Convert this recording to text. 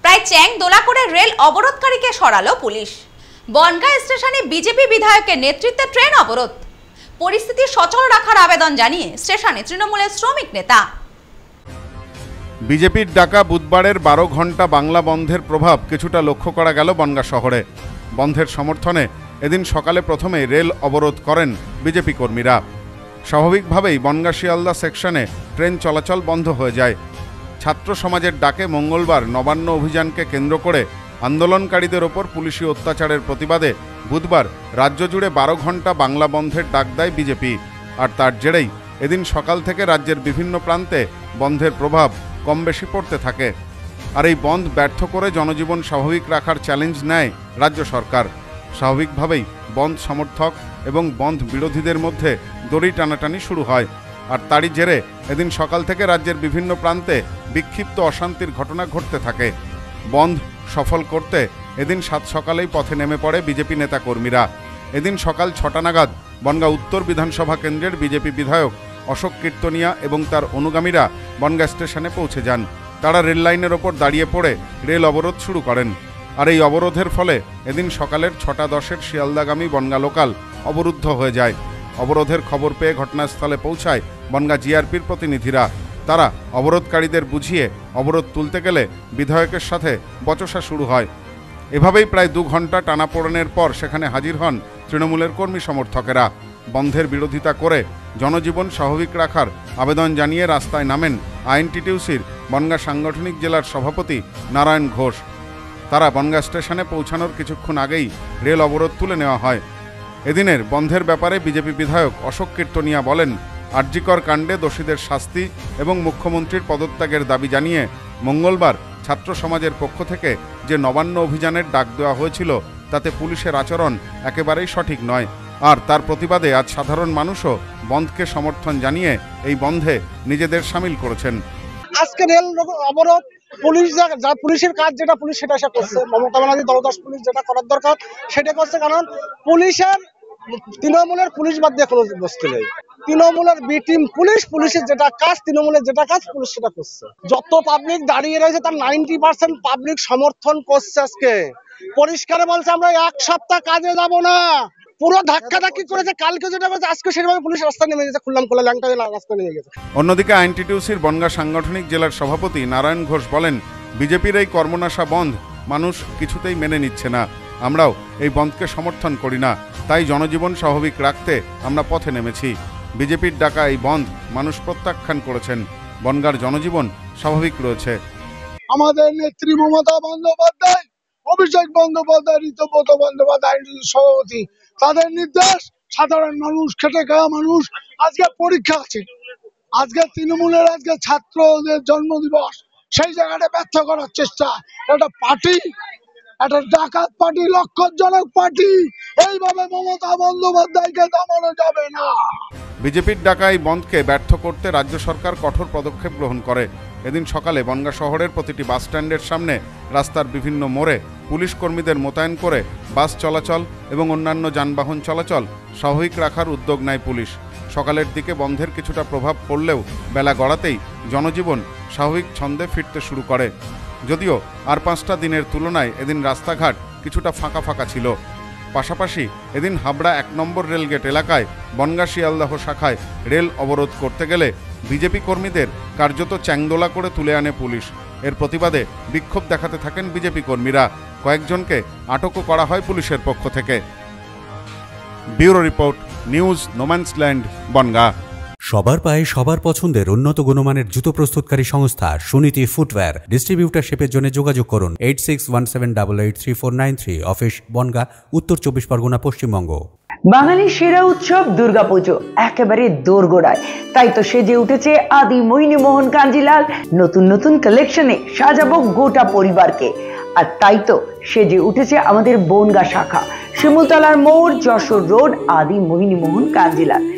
প্রায় চ্যাং দোলা করে রেল অবরোধকারীকে সরালো পুলিশ। বনগাঁ স্টেশনে বিজেপি বিধায়কের নেতৃত্বে ট্রেন অবরোধ। পরিস্থিতি সচল রাখার আবেদন জানিয়ে স্টেশনে তৃণমূলের শ্রমিক নেতা। বিজেপির ডাকা বুধবারের 12 ঘন্টা বাংলা বন্ধের প্রভাব কিছুটা লক্ষ্য করা গেল বনগাঁ শহরে। বন্ধের সমর্থনে এদিন সকালে প্রথমে রেল অবরোধ করেন বিজেপি কর্মীরা। স্বাভাবিকভাবেই বনগাঁ শিয়ালদা সেকশনে ট্রেন চলাচল বন্ধ হয়ে যায়। ছাত্র সমাজের ডাকে মঙ্গলবার নবান্ন অভিযানকে কেন্দ্র করে আন্দোলনকারীদের ওপর পুলিশি অত্যাচারের প্রতিবাদে বুধবার রাজ্য জুড়ে 12 ঘন্টা বাংলা বন্ধের ডাক দেয় বিজেপি। আর তার জেরেই এদিন সকাল থেকে রাজ্যের বিভিন্ন প্রান্তে বন্ধের প্রভাব কম বেশি পড়তে থাকে। আর এই বন্ধ ব্যর্থ করে জনজীবন স্বাভাবিক রাখার চ্যালেঞ্জ নেয় রাজ্য সরকার। স্বাভাবিকভাবেই বন্ধ সমর্থক এবং বন্ধ বিরোধীদের মধ্যে দড়ি টানাটানি শুরু হয়। আর তারই জেরে এদিন সকাল থেকে রাজ্যের বিভিন্ন প্রান্তে বিক্ষিপ্ত অশান্তির ঘটনা ঘটতে থাকে। বন্ধ সফল করতে এদিন সাত সকালেই পথে নেমে পড়ে বিজেপি নেতা কর্মীরা। এদিন সকাল 6টা নাগাদ বনগাঁ উত্তর বিধানসভা কেন্দ্রের বিজেপি বিধায়ক অশোক কীর্তনিয়া এবং তার অনুগামীরা বনগাঁ স্টেশনে পৌঁছে যান। তারা রেল লাইনের ওপর দাঁড়িয়ে পড়ে রেল অবরোধ শুরু করেন। আর এই অবরোধের ফলে এদিন সকালের 6টা 10-এর শিয়ালদাগামী বনগাঁ লোকাল অবরুদ্ধ হয়ে যায়। অবরোধের খবর পেয়ে ঘটনাস্থলে পৌঁছায় বনগাঁ জিআরপির প্রতিনিধিরা। তারা অবরোধকারীদের বুঝিয়ে অবরোধ তুলতে গেলে বিধায়কের সাথে বচসা শুরু হয়। এভাবেই প্রায় 2 ঘন্টা টানাপোড়েনের পর সেখানে হাজির হন তৃণমূলের কর্মী সমর্থকেরা। বন্ধের বিরোধিতা করে জনজীবন স্বাভাবিক রাখার আবেদন জানিয়ে রাস্তায় নামেন আইএনটিটিউসির বনগাঁ সাংগঠনিক জেলার সভাপতি নারায়ণ ঘোষ। তারা বনগাঁ স্টেশনে পৌঁছানোর কিছুক্ষণ আগেই রেল অবরোধ তুলে নেওয়া হয়। এদিনের বন্ধের ব্যাপারে বিজেপি বিধায়ক অশোক কীর্তনিয়া বলেন, আরজিকর কাণ্ডে দোষীদের শাস্তি এবং মুখ্যমন্ত্রীর পদত্যাগের দাবি জানিয়ে মঙ্গলবার ছাত্র সমাজের পক্ষ থেকে যে নবান্ন অভিযানের ডাক দেওয়া হয়েছিল তাতে পুলিশের আচরণ একেবারেই সঠিক নয়। আর তার প্রতিবাদে আজ সাধারণ মানুষও বন্ধকে সমর্থন জানিয়ে এই বন্ধে নিজেদের সামিল করেছেন। আজকে রেল অবরোধ পুলিশের কাজ যেটা পুলিশ সেটা করছে। মমতা ব্যানার্জি দলদাস পুলিশ যেটা করার দরকার সেটা করছে। কারণ তৃণমূলের পুলিশ বাদ দিয়ে কোনো বস্তু নেই। তৃণমূলের বি টিম পুলিশের যেটা কাজ, তৃণমূলের যেটা কাজ পুলিশ সেটা করছে। যত পাবলিক দাঁড়িয়ে রয়েছে তার 90% পাবলিক সমর্থন করছে। আজকে পরিষ্কার বলছে আমরা 1 সপ্তাহ কাজে যাব না। পুরো ধাক্কাধাক্কি করেছে, কালকে যেটা করেছে আজকে সেভাবে পুলিশ রাস্তা নেমে গেছে, খুললাম খোলা ল্যাংটা রাস্তা নেমে গেছে। অন্যদিকে আইএনটিটিউসির বনগাঁ সাংগঠনিক জেলার সভাপতি নারায়ণ ঘোষ বলেন, বিজেপির এই কর্মনাশা বন্ধ মানুষ কিছুতেই মেনে নিচ্ছে না। আমরাও এই বন্ধকে সমর্থন করি না, তাই জনজীবন স্বাভাবিক রাখতে আমরা পথে নেমেছি। বিজেপির ডাকা এই বন্ধ মানুষ প্রত্যাখ্যান করেছেন। বনগাঁর জনজীবন স্বাভাবিক রয়েছে। আমাদের নেত্রী মমতা বন্দ্যোপাধ্যায়, অভিষেক বন্দ্যোপাধ্যায়, ঋতব্রত বন্দ্যোপাধ্যায় সভাপতি, তাদের নির্দেশ সাধারণ মানুষ, খেটে খাওয়া মানুষ আজকে পরীক্ষা আছে। আজকে তৃণমূলের আজকে ছাত্রদের জন্মদিবস, সেই জায়গাটা ব্যর্থ করার চেষ্টা। একটা পার্টি, একটা ডাকাত পার্টি, লক্ষ্যজনক পার্টি, এইভাবে মমতা বন্দ্যোপাধ্যায়কে দমানো যাবে না। বিজেপির ডাকা এই বন্ধকে ব্যর্থ করতে রাজ্য সরকার কঠোর পদক্ষেপ গ্রহণ করে। এদিন সকালে বনগাঁ শহরের প্রতিটি বাস স্ট্যান্ডের সামনে, রাস্তার বিভিন্ন মোড়ে পুলিশ কর্মীদের মোতায়েন করে বাস চলাচল এবং অন্যান্য যানবাহন চলাচল স্বাভাবিক রাখার উদ্যোগ নেয় পুলিশ। সকালের দিকে বন্ধের কিছুটা প্রভাব পড়লেও বেলা গড়াতেই জনজীবন স্বাভাবিক ছন্দে ফিরতে শুরু করে। যদিও আর 5টা দিনের তুলনায় এদিন রাস্তাঘাট কিছুটা ফাঁকা ফাঁকা ছিল। পাশাপাশি এদিন হাবড়া 1 নম্বর রেলগেট এলাকায় বনগাঁ শিয়ালদাহ শাখায় রেল অবরোধ করতে গেলে বিজেপি কর্মীদের কার্যত চ্যাংদোলা করে তুলে আনে পুলিশ। এর প্রতিবাদে বিক্ষোভ দেখাতে থাকেন বিজেপি কর্মীরা। কয়েকজনকে আটকও করা হয় পুলিশের পক্ষ থেকে। Bureau report, news no man's land, Bongaon. সবার পায়ে সবার পছন্দের উন্নত গুণমানের জুতো প্রস্তুতকারী সংস্থা সুনীতি ফুটওয়্যার। ডিস্ট্রিবিউটারশিপের জন্য যোগাযোগ করুন 8617883493, অফিস বনগাঁ, উত্তর 24 পরগনা, পশ্চিমবঙ্গ। বাঙালির সেরা উৎসব দুর্গাপুজো একেবারে দোরগোড়ায়, তাই তো সেজে উঠেছে আদি মোহিনী মোহন কাঞ্জিলাল। নতুন নতুন কালেকশনে সাজাবো গোটা পরিবারকে। আর তাই তো সেজে উঠেছে আমাদের বনগাঁ শাখা, শিমুলতলার মোড়, যশোর রোড, আদি মোহিনী মোহন কাঞ্জিলাল।